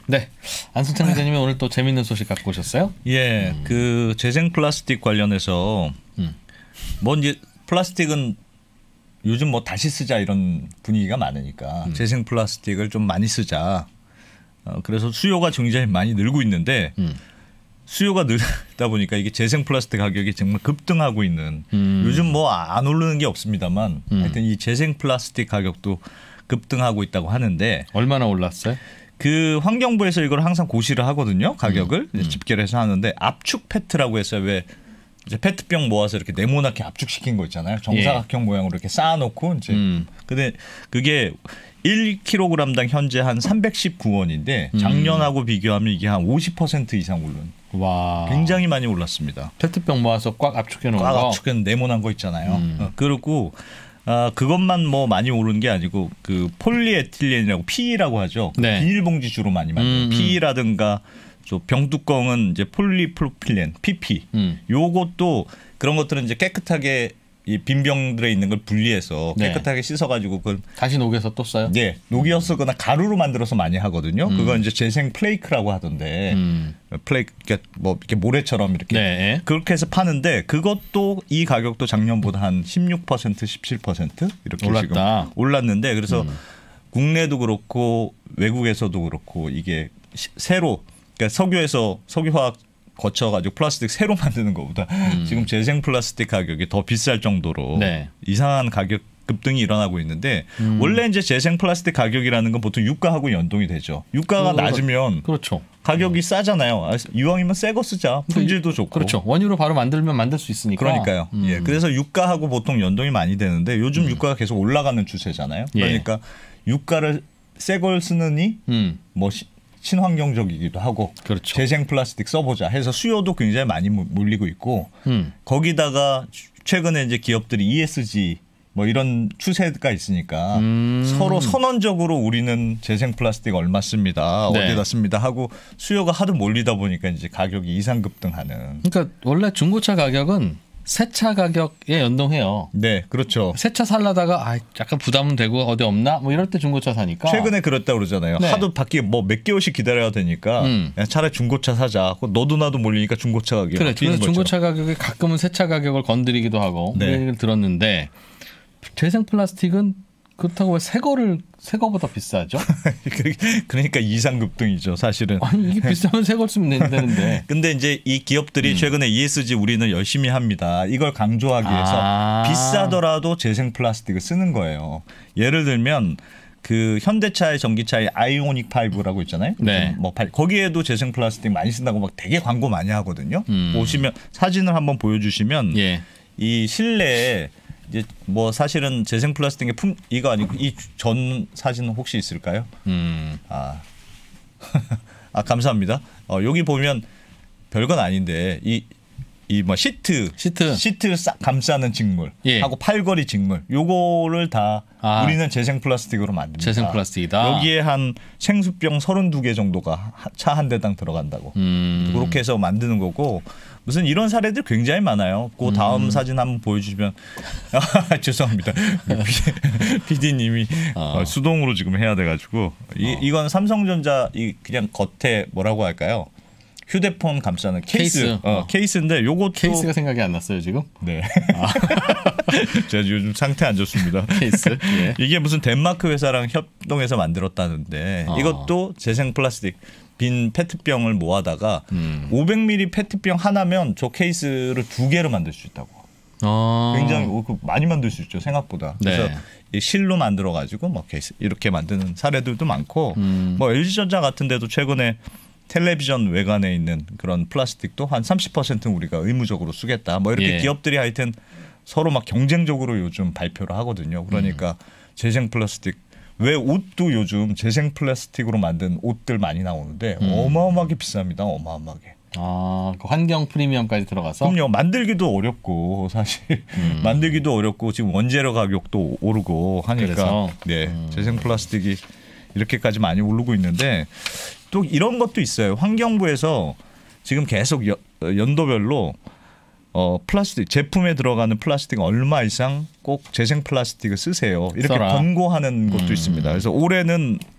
네, 안승찬 기자님이 오늘 또 재밌는 소식 갖고 오셨어요? 예, 그 재생 플라스틱 관련해서 뭐 이제 플라스틱은 요즘 뭐 다시 쓰자 이런 분위기가 많으니까 재생 플라스틱을 좀 많이 쓰자. 그래서 수요가 굉장히 많이 늘고 있는데 수요가 늘다 보니까 이게 재생 플라스틱 가격이 정말 급등하고 있는 요즘 뭐 안 오르는 게 없습니다만 하여튼 이 재생 플라스틱 가격도 급등하고 있다고 하는데 얼마나 올랐어요? 그 환경부에서 이걸 항상 고시를 하거든요. 가격을 집계해서 하는데 압축 페트라고 해서 왜 이제 페트병 모아서 이렇게 네모나게 압축시킨 거 있잖아요. 정사각형 모양으로 이렇게 쌓아놓고 이제 근데 그게 1kg당 현재 한 319원인데 작년하고 비교하면 이게 한 50% 이상 오른. 와, 굉장히 많이 올랐습니다. 페트병 모아서 꽉 압축해 놓은 거. 꽉 압축해 네모난 거 있잖아요. 그리고 그것만 뭐 많이 오른 게 아니고 그 폴리에틸렌이라고 PE라고 하죠. 네. 비닐봉지 주로 많이 만들어요. PE라든가 병뚜껑은 이제 폴리프로필렌 PP. 요것도 그런 것들은 이제 깨끗하게 이 빈병들에 있는 걸 분리해서 깨끗하게 씻어가지고 그걸 다시 녹여서 또 써요? 네, 녹여서거나 가루로 만들어서 많이 하거든요. 그건 이제 재생 플레이크라고 하던데 플레이크 뭐 이렇게 모래처럼 이렇게 그렇게 해서 파는데 그것도 이 가격도 작년보다 한 16% 17% 이렇게 올랐다. 지금 올랐는데 그래서 국내도 그렇고 외국에서도 그렇고 이게 새로 그러니까 석유에서 석유화학 거쳐가지고 플라스틱 새로 만드는 것보다 지금 재생 플라스틱 가격이 더 비쌀 정도로 이상한 가격 급등이 일어나고 있는데 원래 이제 재생 플라스틱 가격이라는 건 보통 유가하고 연동이 되죠. 유가가 낮으면 가격이 싸잖아요. 이왕이면 새 거 쓰자. 품질도 좋고. 그렇죠. 원유로 바로 만들면 만들 수 있으니까. 그러니까요. 예, 그래서 유가하고 보통 연동이 많이 되는데 요즘 유가가 계속 올라가는 추세잖아요. 그러니까 유가를 새 걸 쓰느니 뭐 친환경적이기도 하고 재생 플라스틱 써보자 해서 수요도 굉장히 많이 몰리고 있고 거기다가 최근에 이제 기업들이 ESG 뭐 이런 추세가 있으니까 서로 선언적으로 우리는 재생 플라스틱 얼마 씁니다. 어디다 씁니다 하고 수요가 하도 몰리다 보니까 이제 가격이 이상급등하는. 그러니까 원래 중고차 가격은 새차 가격에 연동해요. 네, 그렇죠. 새차 살라다가 약간 부담은 되고 어디 없나? 뭐 이럴 때 중고차 사니까. 최근에 그랬다고 그러잖아요. 하도 바뀌게 뭐 몇 개월씩 기다려야 되니까 차라리 중고차 사자. 너도 나도 몰리니까 중고차 가격이 그래, 그래서 중고차 가격이 가끔은 새차 가격을 건드리기도 하고 그 얘기를 들었는데 재생 플라스틱은 그렇다고 왜 새 거보다 비싸죠? 그러니까 이상급등이죠, 사실은. 아니 이게 비싸면 새 걸 쓰면 되는데. 근데 이제 이 기업들이 최근에 ESG 우리는 열심히 합니다. 이걸 강조하기 위해서 비싸더라도 재생 플라스틱을 쓰는 거예요. 예를 들면 그 현대차의 전기차의 아이오닉 5라고 있잖아요. 뭐 거기에도 재생 플라스틱 많이 쓴다고 막 되게 광고 많이 하거든요. 보시면 사진을 한번 보여주시면 이 실내에 이제 뭐 사실은 재생 플라스틱의 이거 아니고 이 전 사진 혹시 있을까요? 감사합니다. 여기 보면 별건 아닌데 이 뭐 시트 싹 감싸는 직물 하고 팔걸이 직물 요거를 다 우리는 재생 플라스틱으로 만듭니다. 재생 플라스틱이다. 여기에 한 생수병 32개 정도가 차 한 대당 들어간다고. 그렇게 해서 만드는 거고 무슨 이런 사례들 굉장히 많아요. 그 다음 사진 한번 보여주시면 죄송합니다. PD님이 수동으로 지금 해야 돼가지고 이건 삼성전자 그냥 겉에 뭐라고 할까요? 휴대폰 감싸는 케이스. 케이스인데 요것도 케이스가 생각이 안 났어요 지금. 네. 제가 요즘 상태 안 좋습니다. 케이스. 이게 무슨 덴마크 회사랑 협동해서 만들었다는데 이것도 재생 플라스틱 빈 페트병을 모아다가 500ml 페트병 하나면 저 케이스를 2개로 만들 수 있다고. 굉장히 많이 만들 수 있죠 생각보다. 그래서 실로 만들어 가지고 뭐 케이스 이렇게 만드는 사례들도 많고 뭐 LG전자 같은 데도 최근에 텔레비전 외관에 있는 그런 플라스틱도 한 30% 우리가 의무적으로 쓰겠다. 뭐 이렇게 기업들이 하여튼 서로 막 경쟁적으로 요즘 발표를 하거든요. 그러니까 재생 플라스틱 왜 옷도 요즘 재생 플라스틱으로 만든 옷들 많이 나오는데 어마어마하게 비쌉니다. 어마어마하게. 그 환경 프리미엄까지 들어가서? 그럼요. 만들기도 어렵고 사실 만들기도 어렵고 지금 원재료 가격도 오르고 하니까 재생 플라스틱이 이렇게까지 많이 오르고 있는데 또 이런 것도 있어요. 환경부에서 지금 계속 연도별로 플라스틱 제품에 들어가는 플라스틱 얼마 이상 꼭 재생 플라스틱을 쓰세요. 이렇게 권고하는 것도 있습니다. 그래서 올해는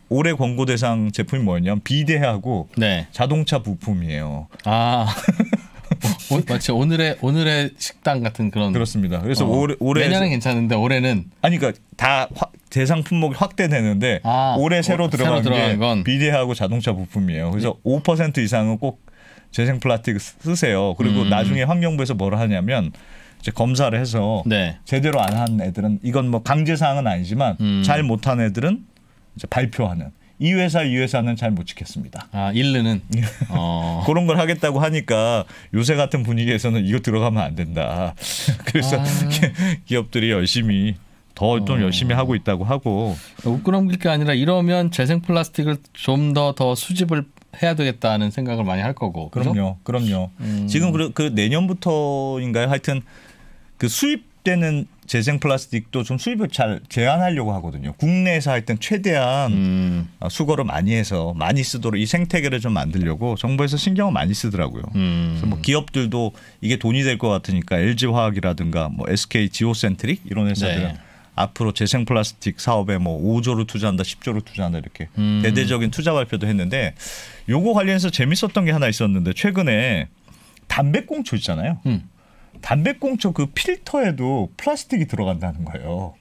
올해 광고 대상 제품이 뭐였냐면 비대하고 네. 자동차 부품이에요. 아. 마치 오늘의 식당 같은 그런. 그렇습니다. 그래서 올해 내년은 괜찮은데 올해는 아니 그러니까 다 대상 품목이 확대되는데 올해 새로 들어간 게 건. 비대하고 자동차 부품이에요. 그래서 5% 이상은 꼭 재생 플라스틱 쓰세요. 그리고 나중에 환경부에서 뭘 하냐면 이제 검사를 해서 네. 제대로 안 한 애들은 이건 뭐 강제 사항은 아니지만 잘 못한 애들은 이제 발표하는. 이 회사는 잘 못 지켰습니다. 아, 일르는 그런 걸 하겠다고 하니까 요새 같은 분위기에서는 이거 들어가면 안 된다. 그래서 기업들이 열심히 좀 열심히 하고 있다고 하고. 웃고 게 아니라 이러면 재생 플라스틱을 좀 더 수집을 해야 되겠다는 생각을 많이 할 거고. 그럼요. 지금 그 내년부터인가요? 하여튼 그 수입되는 재생 플라스틱도 좀 수입을 잘 제한하려고 하거든요. 국내에서 하여튼 최대한 수거를 많이 해서 많이 쓰도록 이 생태계를 좀 만들려고 정부에서 신경을 많이 쓰더라고요. 그래서 뭐 기업들도 이게 돈이 될 것 같으니까 LG화학이라든가 뭐 SK 지오센트릭 이런 회사들은 네. 앞으로 재생 플라스틱 사업에 뭐 5조를 투자한다, 10조를 투자한다 이렇게 대대적인 투자 발표도 했는데 요거 관련해서 재밌었던 게 하나 있었는데 최근에 담배꽁초 있잖아요. 담배꽁초 그 필터에도 플라스틱이 들어간다는 거예요.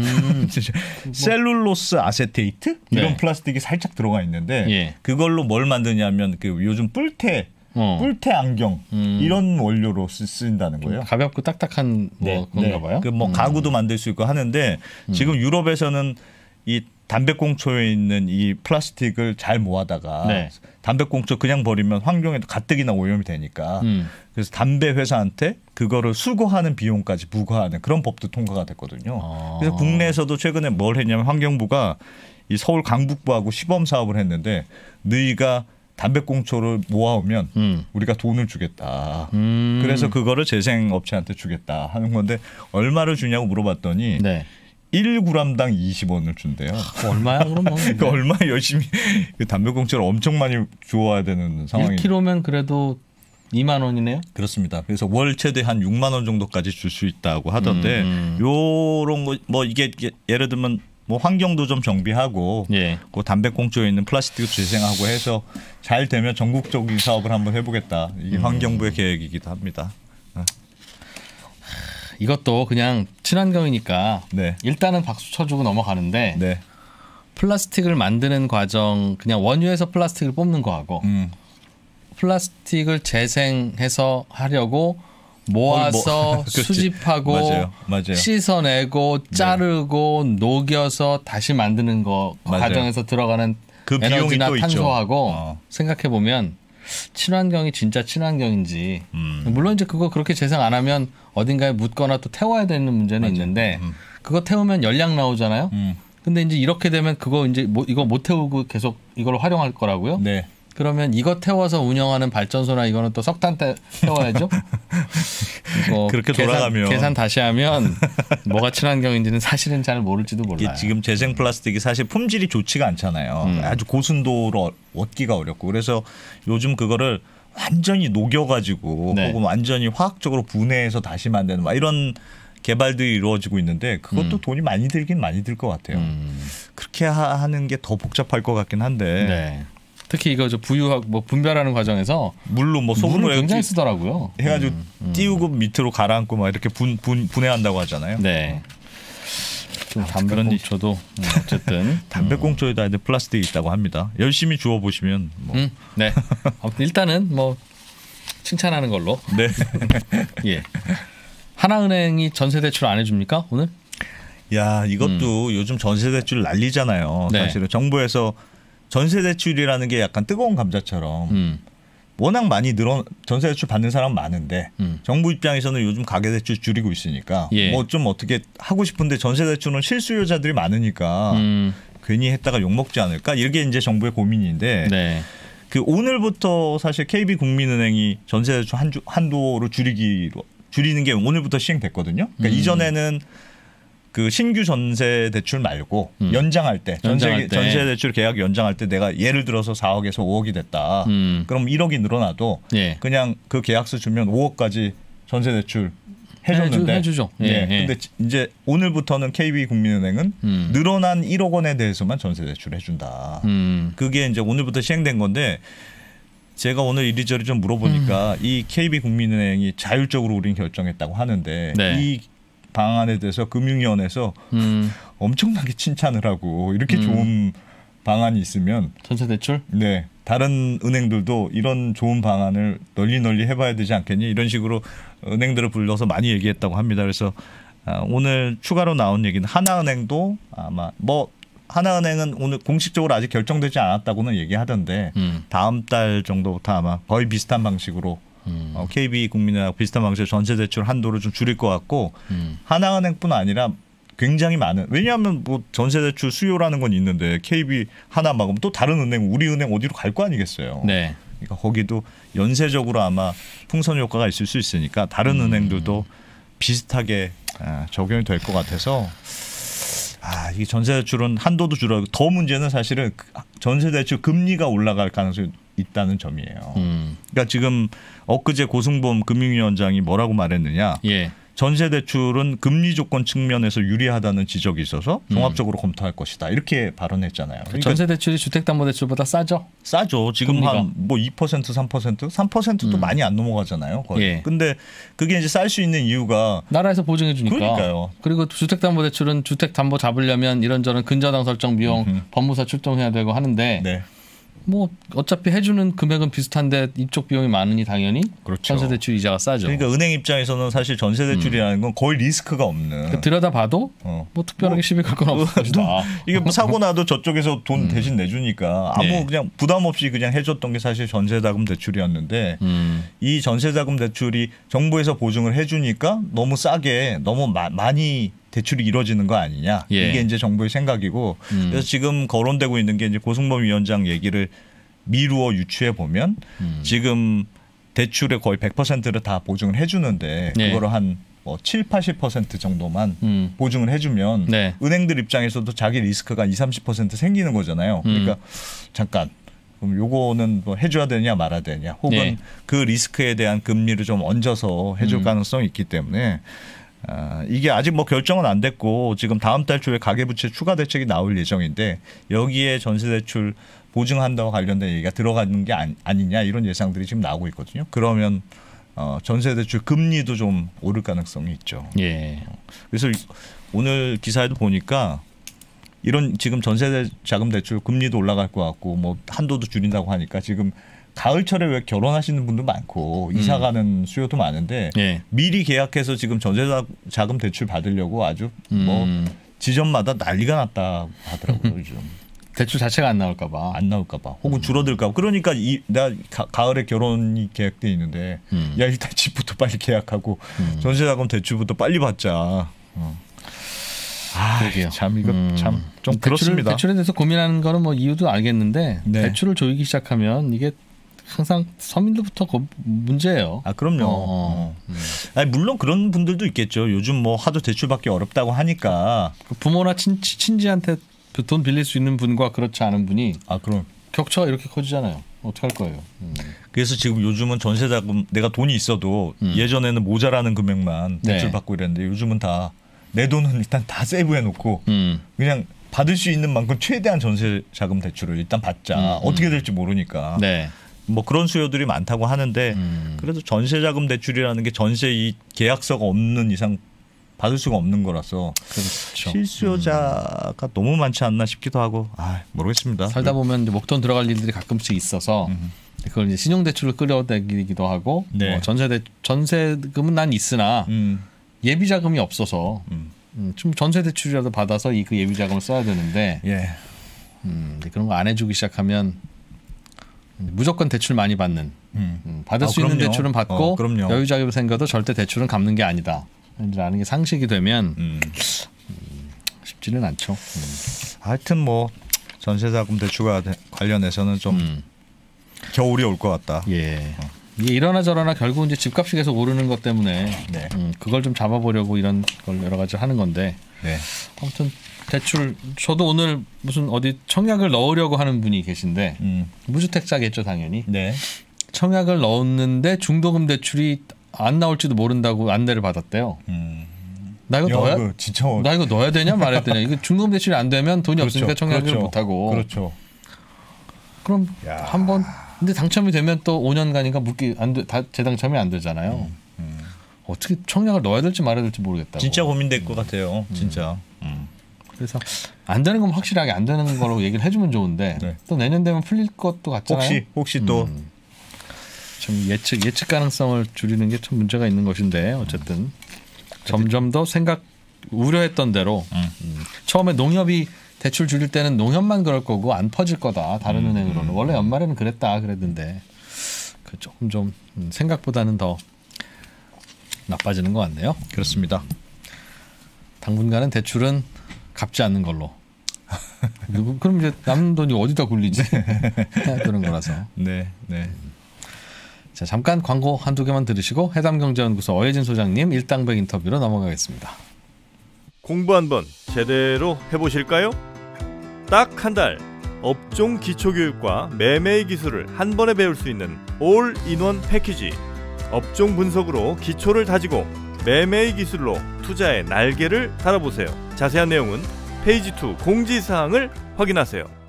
셀룰로스 아세테이트 이런 네. 플라스틱이 살짝 들어가 있는데 예. 그걸로 뭘 만드냐면 그 요즘 뿔테 안경 이런 원료로 쓰인다는 거예요. 가볍고 딱딱한 뭐 그런가 봐요. 그 뭐 가구도 만들 수 있고 하는데 지금 유럽에서는 이 담배꽁초에 있는 이 플라스틱을 잘 모아다가 네. 담배꽁초 그냥 버리면 환경에 가뜩이나 오염이 되니까 그래서 담배 회사한테 그거를 수거하는 비용까지 부과하는 그런 법도 통과가 됐거든요. 그래서 국내에서도 최근에 뭘 했냐면 환경부가 이 서울 강북부하고 시범 사업을 했는데 너희가 담배꽁초를 모아오면 우리가 돈을 주겠다. 그래서 그거를 재생업체한테 주겠다 하는 건데 얼마를 주냐고 물어봤더니 네. 1g당 20원을 준대요. 얼마야 그러면? 그러니까 얼마나 열심히 담배꽁초를 엄청 많이 주워야 되는 상황이. 1kg면 그래도 2만 원이네요. 그렇습니다. 그래서 월 최대 한 6만 원 정도까지 줄 수 있다고 하던데 요런 거 뭐 이게 예를 들면 뭐 환경도 좀 정비하고 예. 그 담배꽁초에 있는 플라스틱을 재생하고 해서 잘 되면 전국적인 사업을 한번 해보겠다. 이게 환경부의 계획이기도 합니다. 이것도 그냥 친환경이니까 네. 일단은 박수 쳐주고 넘어가는데 네. 플라스틱을 만드는 과정 그냥 원유에서 플라스틱을 뽑는 거하고 플라스틱을 재생해서 하려고 모아서 수집하고 맞아요. 씻어내고 자르고 네. 녹여서 다시 만드는 거 과정에서 들어가는 그 에너지나 탄소하고 생각해 보면 친환경이 진짜 친환경인지 물론 이제 그거 그렇게 재생 안 하면 어딘가에 묻거나 또 태워야 되는 문제는 있는데 그거 태우면 열량 나오잖아요. 근데 이제 이렇게 되면 그거 이제 이거 못 태우고 계속 이걸 활용할 거라고요. 네. 그러면 이거 태워서 운영하는 발전소나 이거는 또 석탄 태워야죠. 이거 그렇게 돌아가면 계산 다시 하면 뭐가 친환경인지는 사실은 잘 모를지도 몰라요. 지금 재생 플라스틱이 사실 품질이 좋지가 않잖아요. 아주 고순도로 얻기가 어렵고 그래서 요즘 그거를 완전히 녹여가지고 네. 혹은 완전히 화학적으로 분해해서 다시 만드는 막 이런 개발들이 이루어지고 있는데 그것도 돈이 많이 들긴 많이 들 것 같아요. 그렇게 하는 게 더 복잡할 것 같긴 한데. 네. 특히 이거 부유하고 뭐 분별하는 과정에서 물로 뭐 소금을 굉장히 쓰더라고요. 해가지고 띄우고 밑으로 가라앉고 막 이렇게 분해한다고 하잖아요. 네. 좀 담배꽁초도 어쨌든 담배꽁초에다 플라스틱이 있다고 합니다. 열심히 주워 보시면. 뭐. 네. 아무튼 일단은 뭐 칭찬하는 걸로. 네. 예. 하나은행이 전세 대출 안 해줍니까 오늘? 야 이것도 요즘 전세 대출 난리잖아요. 네. 사실은 정부에서 전세 대출이라는 게 약간 뜨거운 감자처럼 워낙 많이 전세 대출 받는 사람 많은데 정부 입장에서는 요즘 가계 대출 줄이고 있으니까 예. 뭐 좀 어떻게 하고 싶은데 전세 대출은 실수요자들이 많으니까 괜히 했다가 욕 먹지 않을까 이게 이제 정부의 고민인데 네. 그 오늘부터 사실 KB국민은행이 전세 대출 한도를 줄이는 게 오늘부터 시행됐거든요. 그러니까 이전에는 그 신규 전세 대출 말고 연장할 때 전세 대출 계약 연장할 때 내가 예를 들어서 4억에서 5억이 됐다. 그럼 1억이 늘어나도 예. 그냥 그 계약서 주면 5억까지 전세 대출 해줬는데 해주죠. 예. 근데 이제 오늘부터는 KB국민은행은 늘어난 1억 원에 대해서만 전세 대출을 해준다. 그게 이제 오늘부터 시행된 건데 제가 오늘 이리저리 좀 물어보니까 이 KB국민은행이 자율적으로 우린 결정했다고 하는데 네. 이 방안에 대해서 금융위원회에서 엄청나게 칭찬을 하고 이렇게 좋은 방안이 있으면 전세 대출? 네. 다른 은행들도 이런 좋은 방안을 널리 해봐야 되지 않겠니? 이런 식으로 은행들을 불러서 많이 얘기했다고 합니다. 그래서 오늘 추가로 나온 얘기는 하나은행도 아마 뭐 하나은행은 오늘 공식적으로 아직 결정되지 않았다고는 얘기하던데 다음 달 정도부터 아마 거의 비슷한 방식으로 KB국민은행하고 비슷한 방식으로 전세대출 한도를 좀 줄일 것 같고 하나은행뿐 아니라 굉장히 많은 왜냐하면 뭐 전세대출 수요라는 건 있는데 KB 하나 막으면 또 다른 은행 우리 은행 어디로 갈 거 아니겠어요. 네. 그러니까 거기도 연쇄적으로 아마 풍선 효과가 있을 수 있으니까 다른 은행들도 비슷하게 적용이 될 것 같아서 이 전세대출은 한도도 줄어들고 더 문제는 사실은 전세대출 금리가 올라갈 가능성이 있다는 점이에요. 그러니까 지금 엊그제 고승범 금융위원장이 뭐라고 말했느냐. 예. 전세대출은 금리 조건 측면에서 유리하다는 지적이 있어서 종합적으로 검토할 것이다. 이렇게 발언했잖아요. 그러니까 전세대출이 주택담보대출보다 싸죠? 싸죠. 지금 한 뭐 2%, 3%? 3%도 많이 안 넘어가잖아요. 거의. 예. 근데 그게 이제 쌀 수 있는 이유가 나라에서 보증해 주니까. 그러니까요. 그리고 주택담보대출은 주택담보 잡으려면 이런저런 근저당 설정 비용 법무사 출동해야 되고 하는데 네. 뭐 어차피 해주는 금액은 비슷한데 이쪽 비용이 많으니 당연히 그렇죠. 전세대출 이자가 싸죠. 그러니까 은행 입장에서는 사실 전세대출이라는 건 거의 리스크가 없는. 그러니까 들여다봐도 뭐 특별하게 시비 걸 건 없을 것이다. 이게 뭐 사고 나도 저쪽에서 돈 대신 내주니까 아무 네. 그냥 부담 없이 그냥 해줬던 게 사실 전세자금 대출이었는데 이 전세자금 대출이 정부에서 보증을 해주니까 너무 싸게 너무 많이 대출이 이루어지는 거 아니냐. 예. 이게 이제 정부의 생각이고 그래서 지금 거론되고 있는 게 이제 고승범 위원장 얘기를 미루어 유추해 보면 지금 대출의 거의 100%를 다 보증을 해주는데 네. 그거를 한 뭐 7, 80% 정도만 보증을 해주면 네. 은행들 입장에서도 자기 리스크가 20, 30% 생기는 거잖아요. 그러니까 잠깐 그럼 요거는 뭐 해줘야 되냐 말아야 되냐 혹은 네. 그 리스크에 대한 금리를 좀 얹어서 해줄 가능성이 있기 때문에 이게 아직 뭐 결정은 안 됐고 지금 다음 달 초에 가계부채 추가 대책이 나올 예정인데 여기에 전세대출 보증한다와 관련된 얘기가 들어가는 게 아니냐 이런 예상들이 지금 나오고 있거든요. 그러면 전세대출 금리도 좀 오를 가능성이 있죠. 예. 그래서 오늘 기사에도 보니까 이런 지금 전세자금 대출 금리도 올라갈 것 같고 뭐 한도도 줄인다고 하니까 지금 가을철에 왜 결혼하시는 분도 많고 이사 가는 수요도 많은데 예. 미리 계약해서 지금 전세자금 대출 받으려고 아주 뭐 지점마다 난리가 났다 하더라고요. 요즘. 대출 자체가 안 나올까 봐. 안 나올까 봐. 혹은 줄어들까 봐. 그러니까 내가 가을에 결혼이 계획돼 있는데 야 일단 집부터 빨리 계약하고 전세자금 대출부터 빨리 받자. 참 이거 참 좀 그렇습니다. 대출에 대해서 고민하는 거는 뭐 이유도 알겠는데 네. 대출을 조이기 시작하면 이게 항상 서민들부터 문제예요. 그럼요. 아니, 물론 그런 분들도 있겠죠. 요즘 뭐 하도 대출받기 어렵다고 하니까 부모나 친지한테 돈 빌릴 수 있는 분과 그렇지 않은 분이 그럼 격차가 이렇게 커지잖아요. 어떻게 할 거예요? 그래서 지금 요즘은 전세자금 내가 돈이 있어도 예전에는 모자라는 금액만 대출 받고 이랬는데 요즘은 다 내 돈은 일단 다 세이브해 놓고 그냥 받을 수 있는 만큼 최대한 전세자금 대출을 일단 받자. 어떻게 될지 모르니까. 네. 뭐 그런 수요들이 많다고 하는데 그래도 전세자금 대출이라는 게 전세 이 계약서가 없는 이상 받을 수가 없는 거라서 그렇죠. 실수요자가 너무 많지 않나 싶기도 하고 모르겠습니다. 살다 보면 이제 목돈 들어갈 일들이 가끔씩 있어서 그걸 이제 신용대출을 끌어내기도 하고 네. 뭐 전세금은 난 있으나 예비자금이 없어서 좀 전세대출이라도 받아서 그 예비자금을 써야 되는데 예. 그런 거 안 해주기 시작하면 무조건 대출 많이 받는 받을 수 있는 대출은 받고 여유자금이 생겨도 절대 대출은 갚는 게 아니다 라는 게 상식이 되면 쉽지는 않죠. 하여튼 뭐 전세자금 대출과 관련해서는 좀 겨울이 올 것 같다. 예. 이게 이러나 저러나 결국 이제 집값이 계속 오르는 것 때문에 네. 그걸 좀 잡아보려고 이런 걸 여러 가지 하는 건데 네. 아무튼 대출 저도 오늘 무슨 어디 청약을 넣으려고 하는 분이 계신데 무주택자겠죠 당연히. 네. 청약을 넣었는데 중도금 대출이 안 나올지도 모른다고 안내를 받았대요. 나 이거 넣어야 진짜 나 이거 넣어야 되냐 말아야 되냐. 이거 중금 대출이 안 되면 돈이 그렇죠. 없으니까 청약을 못 하고. 그렇죠. 그럼 한번 근데 당첨이 되면 또 5년간인가 묻기 안 돼, 다 재당첨이 안 되잖아요. 어떻게 청약을 넣어야 될지 말아야 될지 모르겠다고. 진짜 고민될 것 같아요. 진짜. 그래서 안 되는 건 확실하게 안 되는 거로 얘기를 해주면 좋은데 네. 또 내년 되면 풀릴 것도 같잖아요. 혹시 또 좀 예측 가능성을 줄이는 게 참 문제가 있는 것인데 어쨌든 점점 더 우려했던 대로 처음에 농협이 대출 줄일 때는 농협만 그럴 거고 안 퍼질 거다 다른 은행으로는 원래 연말에는 그랬는데 그 조금 좀 생각보다는 더 나빠지는 것 같네요. 그렇습니다. 당분간은 대출은 갚지 않는 걸로. 그럼 이제 남는 돈이 어디다 굴리지? 그런 거라서. 네. 자, 잠깐 광고 한두 개만 들으시고 해담경제연구소 어혜진 소장님 일당백 인터뷰로 넘어가겠습니다. 공부 한번 제대로 해보실까요? 딱 한 달 업종 기초교육과 매매의 기술을 한 번에 배울 수 있는 올인원 패키지. 업종 분석으로 기초를 다지고 매매의 기술로 투자의 날개를 달아보세요. 자세한 내용은 페이지 2 공지사항을 확인하세요.